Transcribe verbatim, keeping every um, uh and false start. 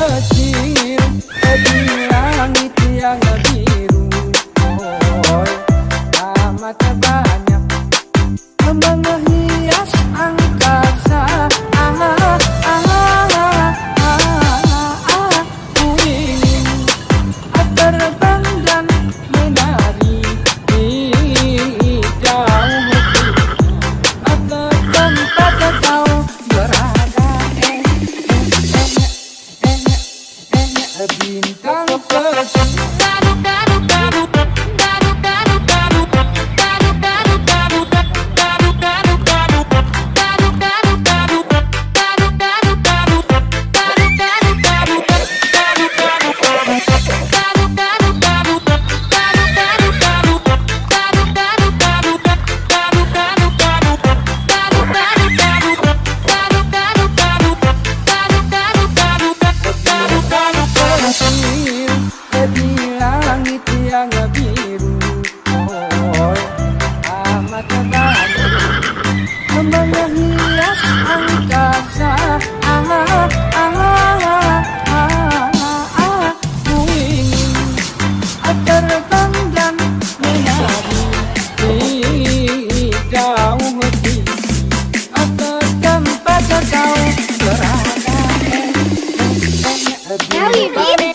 kecil di langit yang biru. Oh, amat banyak kembang hias angkasa. Ah, ah, ah, ah, ah, ku ingin terbang dan menari di jauh ke tempat kau berada. Eh, eh, eh, eh, eh, bintang kecil. Di langit yang biru. Oh, amat banyak kembang hias angkasa. Ah, ah, ah, ah, ah, ku ingin terbang dan menari di jauh di ke tempat kau berada. Eh, eh, eh, Now you need